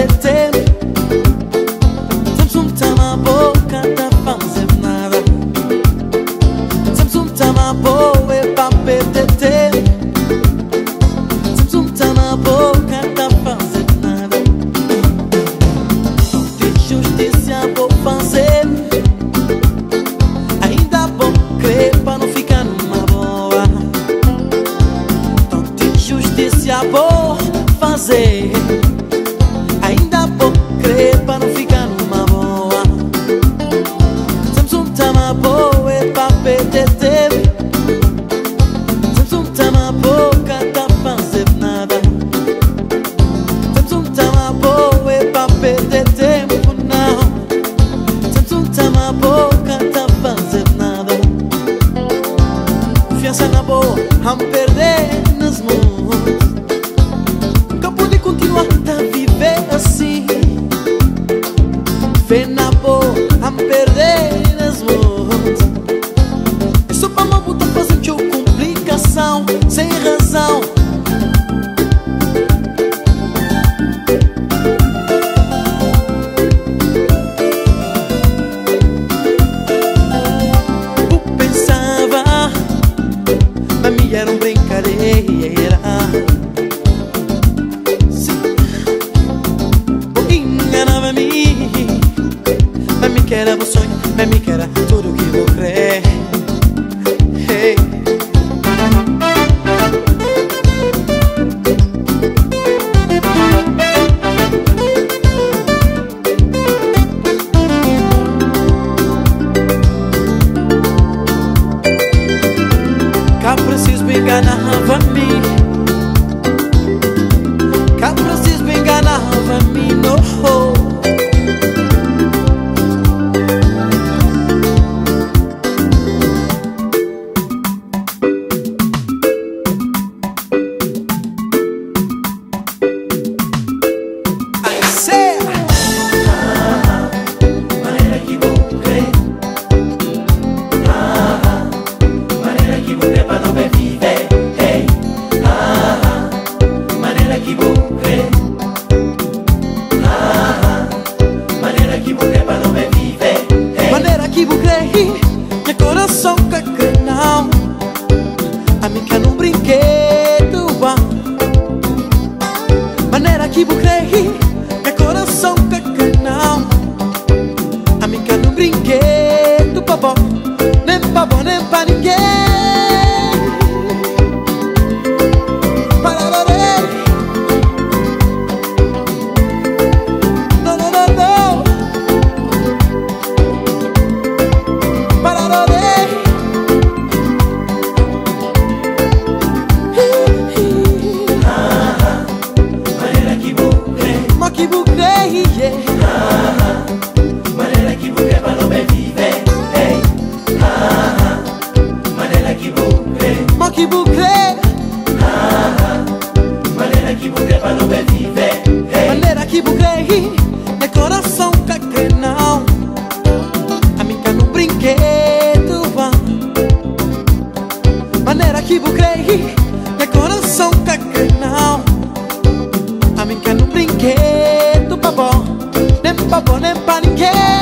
tempo. Temos uma boca, tá fazendo nada. Temos uma boa é pra perder tempo. Temos uma boca, tá fazendo nada. De justiça vou fazer. Ainda vou crer pra não ficar numa boa. De justiça vou fazer. Ainda vou crer pra não ficar numa boa. Temos uma boa é pra perder tempo. Temos uma boca, tá fazendo nada. Temos uma boa é pra perder tempo, não. Temos uma boca, tá fazendo nada. Confiança na boa, vamos perder nas mãos. Nunca pude continuar a viver assim. Fé na boa, vamos perder nas mãos. É só pra uma puta fazer show, complicação, sem razão. Eu pensava, pra mim era uma brincadeira. Sim, eu enganava-me. Pra mim que era meu sonho, pra mim que era tudo que vou crer. Hey. Cá preciso me enganava-me. Cá preciso me enganava-me, no. Meu coração quer não. A mim quer num brinquedo. Maneira que vou crer. Meu coração quer não. A mim quer num brinquedo. Babó, nem pra ninguém. Maneira que vou crer pra não me viver. Hey. Maneira que vou crer. Que vou crer. Maneira que vou crer pra não me viver. Hey. Maneira que vou crer. Meu coração quer crer não. A mim quer num brinquedo. Maneira que vou crer. Meu coração quer crer não. A mim quer num brinquedo. Babó, nem pra ninguém.